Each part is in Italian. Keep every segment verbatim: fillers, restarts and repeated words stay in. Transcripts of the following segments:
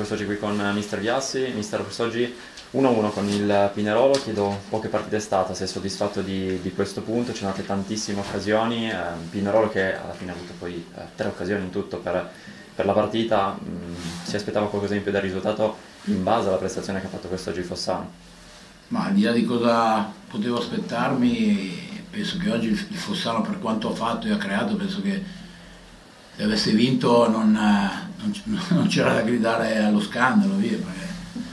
quest'oggi qui con mister Viassi. Mister, quest'oggi uno a uno con il Pinerolo, chiedo poche partite è stata, sei soddisfatto di, di questo punto? Ci sono state tantissime occasioni, eh, Pinerolo che alla fine ha avuto poi eh, tre occasioni in tutto per, per la partita, mh, si aspettava qualcosa in più dal risultato in base alla prestazione che ha fatto quest'oggi Fossano? Ma al di là di cosa potevo aspettarmi, penso che oggi il Fossano, per quanto ha fatto e ha creato, penso che se avesse vinto non, non, non c'era da gridare allo scandalo, via, perché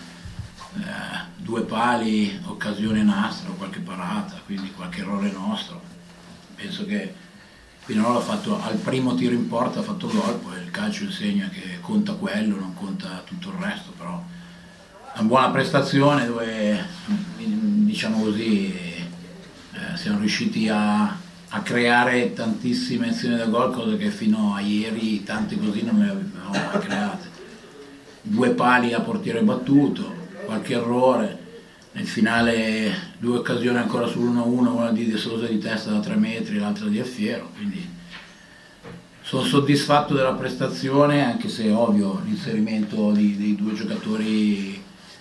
eh, due pali, occasione nastro, qualche parata, quindi qualche errore nostro. Penso che Pinerolo ha fatto al primo tiro in porta, ha fatto gol, poi il calcio insegna che conta quello, non conta tutto il resto, però una buona prestazione dove, diciamo così, eh, siamo riusciti a, a creare tantissime azioni da gol, cose che fino a ieri tante così non le avevamo mai create. Due pali a portiere battuto, qualche errore, nel finale due occasioni ancora sull'uno a uno, una di De Sousa di testa da tre metri, l'altra di Alfiero, quindi sono soddisfatto della prestazione, anche se ovvio l'inserimento dei due giocatori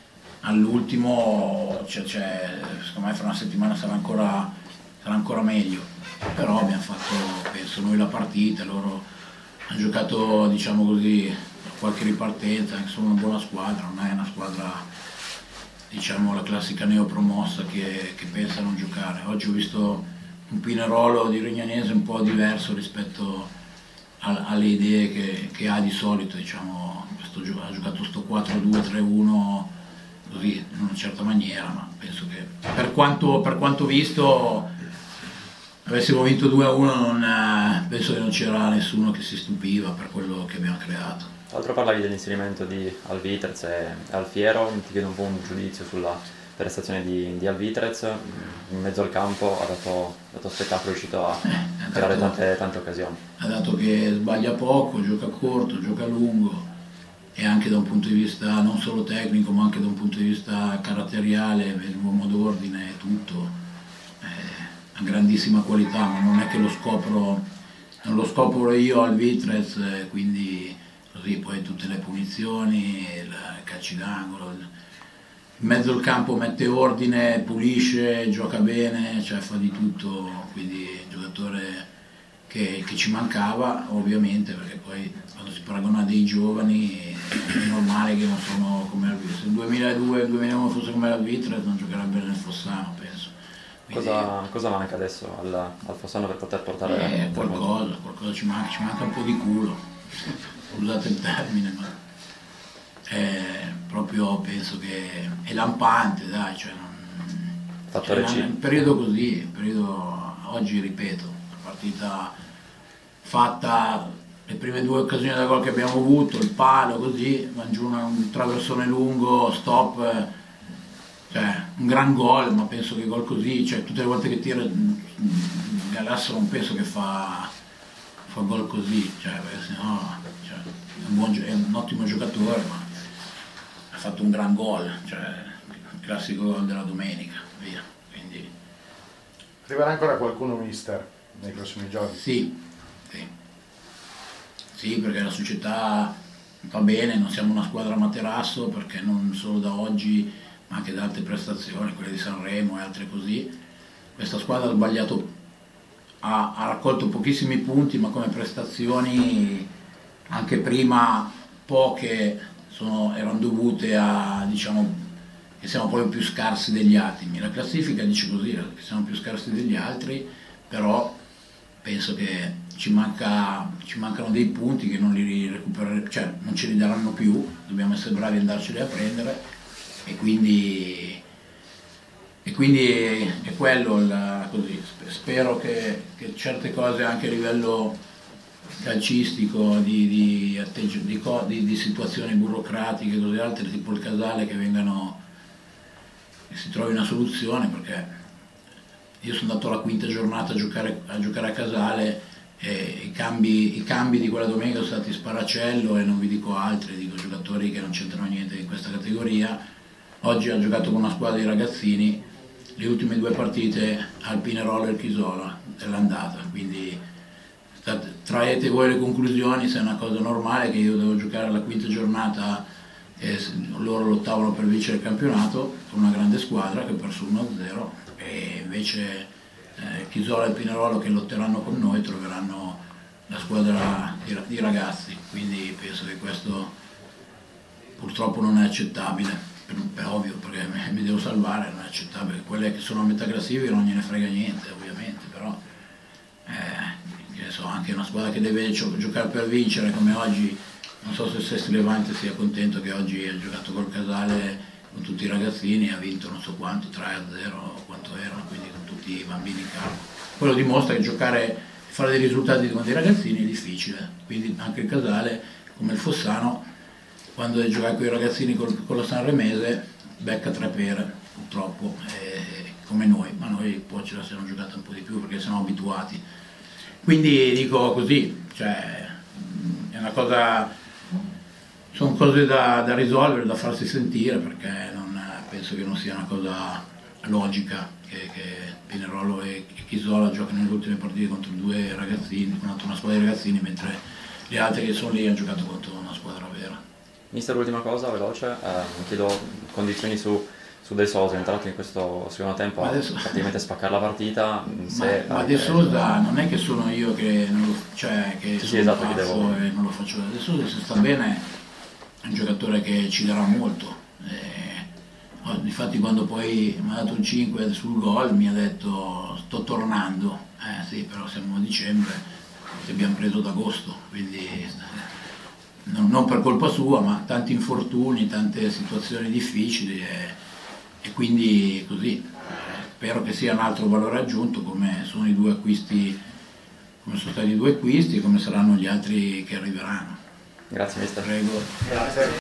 all'ultimo, cioè, cioè, secondo me fra una settimana sarà ancora, sarà ancora meglio, però abbiamo fatto, penso, noi la partita, loro hanno giocato, diciamo così, qualche ripartenza, anche sono una buona squadra, non è una squadra, diciamo, la classica neopromossa che, che pensa a non giocare. Oggi ho visto un Pinerolo di Rignanese un po' diverso rispetto a, alle idee che, che ha di solito, diciamo, questo, ha giocato sto quattro due tre uno così, in una certa maniera, ma penso che per quanto, per quanto visto, avessimo vinto due a uno, non, penso che non c'era nessuno che si stupiva per quello che abbiamo creato. Tra l'altro parlavi dell'inserimento di Alvitrez e Alfiero, ti chiedo un po' un giudizio sulla prestazione di, di Alvitrez, in mezzo al campo ha dato, dato spettacolo, è riuscito a eh, creare tante, tante occasioni. Ha dato che sbaglia poco, gioca corto, gioca lungo, e anche da un punto di vista non solo tecnico ma anche da un punto di vista caratteriale, l'uomo d'ordine e tutto, eh, ha grandissima qualità, ma non è che lo scopro, non lo scopro io al Vitrez, eh, quindi così poi tutte le punizioni, i calci d'angolo, in mezzo al campo mette ordine, pulisce, gioca bene, cioè fa di tutto, quindi è un giocatore che, che ci mancava ovviamente, perché poi quando si paragona a dei giovani è normale che non sono come al Vitrez. Se nel duemiladue duemilauno fosse come al Vitrez non giocherebbe nel Fossano, penso. Quindi, cosa, cosa manca adesso al, al Fossano per poter portare eh, qualcosa, qualcosa ci manca, ci manca un po' di culo, scusate il termine, ma è proprio, penso che è lampante, dai, cioè non, cioè, è un periodo così, un periodo, oggi ripeto, la partita fatta, le prime due occasioni da gol che abbiamo avuto, il palo così, va giù un traversone lungo, stop, cioè un gran gol, ma penso che gol così, cioè tutte le volte che tira Galasso non penso che fa, fa gol così, cioè, perché sennò, cioè, è, un buon, è un ottimo giocatore, ma ha fatto un gran gol, cioè il classico gol della domenica, via. Quindi arriverà ancora qualcuno, mister, nei prossimi giorni? Sì, sì, sì, perché la società va bene, non siamo una squadra materasso, perché non solo da oggi ma anche da altre prestazioni, quelle di Sanremo e altre così, questa squadra ha sbagliato, ha, ha raccolto pochissimi punti, ma come prestazioni anche prima poche sono, erano dovute a, diciamo, che siamo proprio più scarsi degli altri. La classifica dice così, che siamo più scarsi degli altri, però penso che ci, manca, ci mancano dei punti che non li recupereremo, cioè non ce li daranno più, dobbiamo essere bravi ad andarceli a prendere, e quindi, e quindi è quello il, così. Spero che, che certe cose anche a livello calcistico, di, di, di, di, di situazioni burocratiche e così altre, tipo il Casale, che vengano, che si trovi una soluzione, perché io sono andato alla quinta giornata a giocare a, giocare a Casale e i cambi, i cambi di quella domenica sono stati Sparacello e non vi dico altri, dico giocatori che non c'entrano niente in questa categoria. Oggi ha giocato con una squadra di ragazzini, le ultime due partite al Pinerolo e il Chisola dell'andata, quindi traete voi le conclusioni, se è una cosa normale che io devo giocare alla quinta giornata che loro lottavano per vincere il campionato con una grande squadra che ha perso uno a zero, e invece eh, Chisola e Pinerolo, che lotteranno con noi, troveranno la squadra di, di ragazzi, quindi penso che questo purtroppo non è accettabile, per, per ovvio, perché mi devo salvare, non è accettabile. Quelle che sono a metà classifica non gliene frega niente, ovviamente, però eh, che so, anche una squadra che deve gio giocare per vincere come oggi, non so se Sesti Levante sia contento che oggi ha giocato col Casale con tutti i ragazzini e ha vinto non so quanto, tre a zero o quanto erano, quindi con tutti i bambini in campo. Quello dimostra che giocare, fare dei risultati con dei ragazzini è difficile, quindi anche il Casale, come il Fossano, quando deve giocare con i ragazzini col, con la Sanremese, becca tre pere, purtroppo, eh, come noi, ma noi poi ce la siamo giocata un po' di più perché siamo abituati. Quindi dico così, cioè, è una cosa... Sono cose da, da risolvere, da farsi sentire, perché non, penso che non sia una cosa logica che, che Pinerolo e Chisola giocano nelle ultime partite contro due ragazzini, contro una squadra di ragazzini, mentre gli altri che sono lì hanno giocato contro una squadra vera. Mister, l'ultima cosa, veloce, eh, chiedo condizioni su, su De Sousa, è entrato in questo secondo tempo, adesso... praticamente spaccare la partita. Se ma, ma De Sousa non è che sono io che non lo, cioè, che sì, sono sì, esatto, pazzo che devo... e non lo faccio. De Sousa, se sta bene, è un giocatore che ci darà molto. Eh, infatti quando poi mi ha dato un cinque sul gol mi ha detto sto tornando, eh sì, però siamo a dicembre e abbiamo preso ad agosto, quindi non, non per colpa sua, ma tanti infortuni, tante situazioni difficili e, e quindi così. Eh, spero che sia un altro valore aggiunto, come sono i due acquisti, come sono stati i due acquisti e come saranno gli altri che arriveranno. Grazie mister. Prego. Grazie.